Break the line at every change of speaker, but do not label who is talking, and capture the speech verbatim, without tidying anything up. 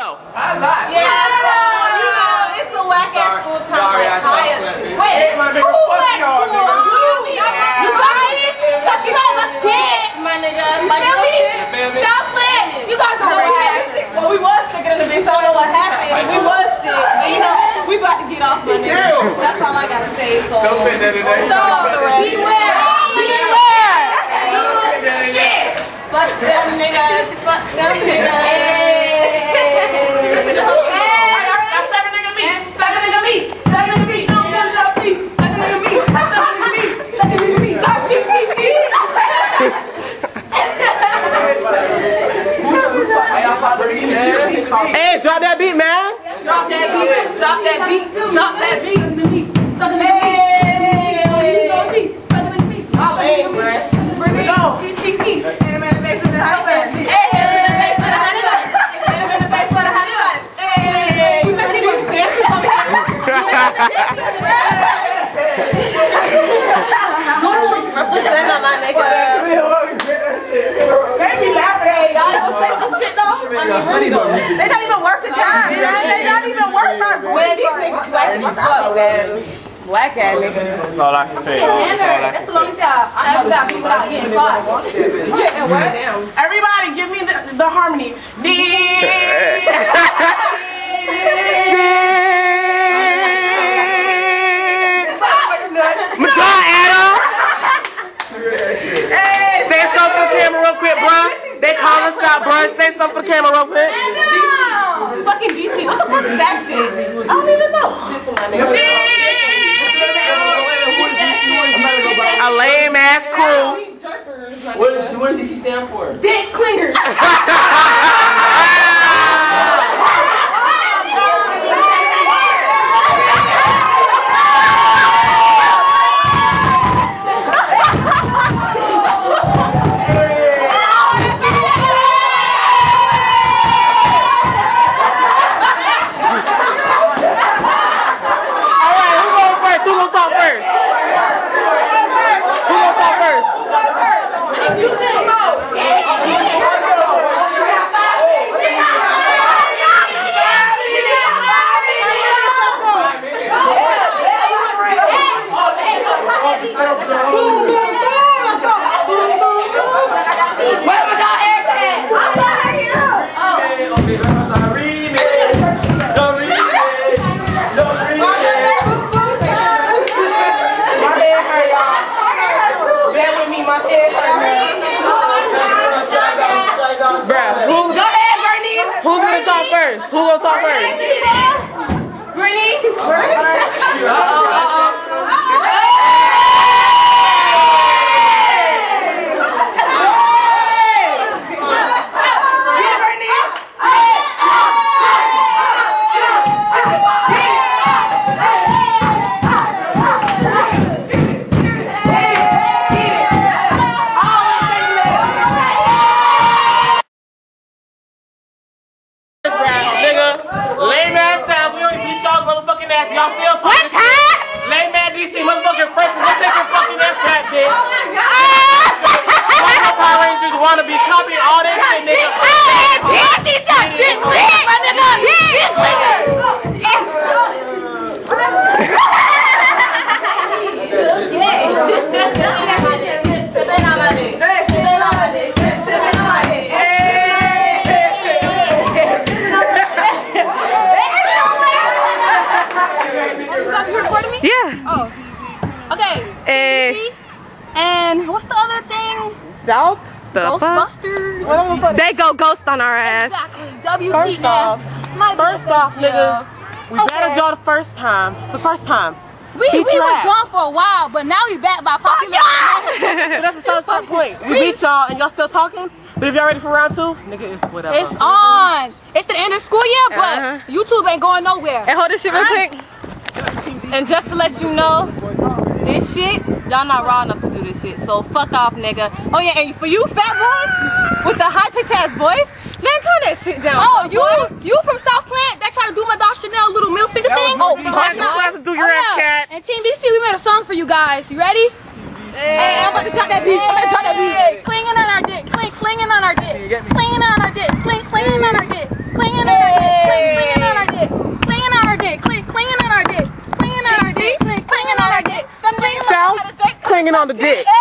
go.
How's that?
Yeah, so, you know, it's a whack ass school trying to like hire us. Wait, it's two whack schools. You guys, just like a kid, my nigga. Like, you know, Southland, you guys are right. Well, we was sticking in the bitch. I don't know what happened. We was stick. But, you know, we about to get off, my nigga. That's all I gotta say. So,
Don't fit that today.
So, beware. Beware. Shit. Fuck them niggas. Fuck them niggas.
Hey, drop that beat, man.
Drop that beat. Drop that beat. Drop that beat. Suckin' the beat. Suckin' the beat. Oh, hey, man. Bring it on. C C C. Hit him in the face with the honey bun. Hey, hit him in the face with the honey bun. Hit him in the face with the honey bun. Hey, you must be dancing over here. Goof Troop represent on my nigga. Baby, laughing. Hey, y'all gonna say some shit though? I mean, really, they don't even work the time. They don't even work my boy. Man, these niggas whack as fuck, man. Whack ass niggas.
That's all I can say.
That's, That's the longest time I ever got people out getting caught. Everybody, give me the, the harmony.
Say something for the camera real quick, bro. They call us out, bro. Say something for the camera real quick.
Fucking D C, what the fuck is that shit? I don't even know. This is my nigga.
A lame ass crew.
What does, what does D C stand for?
Dick clingers.
Who gonna talk first?
Brittany?
Uh-oh, uh-oh. Y'all still talking shit? Lame man D C motherfucking freshman, go take your fucking F cat, bitch. Why the Power Rangers wanna be copying all this shit, nigga?
Hey, these are dick clingers, my nigga. Dick clingers.
Yeah.
Oh. Okay.
Eh.
And what's the other thing?
South? The
Ghostbusters.
fuck? They go ghost on our ass.
Exactly. W T F.
First off,
My
first off, niggas, we
Okay.
battled y'all the first time. The first time.
We, we
Beat your
was
ass.
gone for a while, but now we back by popular.
But that's the first point. We beat y'all and y'all still talking. But if y'all ready for round two, nigga, it's whatever.
It's on. It's the end of school year, but
Uh-huh.
YouTube ain't going nowhere.
Hey, hold this shit real quick.
And just to let you know, this shit, y'all not raw enough to do this shit. So fuck off, nigga. Oh yeah, and for you, fat boy, with the high pitch ass voice, man, calm that shit down.
Oh, you you from South Plant that tried to do my Doc Chanel little middle finger thing?
Oh,
that's not.
have to do your
Oh,
ass,
yeah.
cat.
And Team B C, we made a song for you guys. You ready?
Hey, I'm about to drop that beat. I'm about to drop that beat.
Clinging on our dick, cling, clinging on our dick, clinging on our dick, cling, clinging on our dick, clinging on our dick.
clinging on the dick.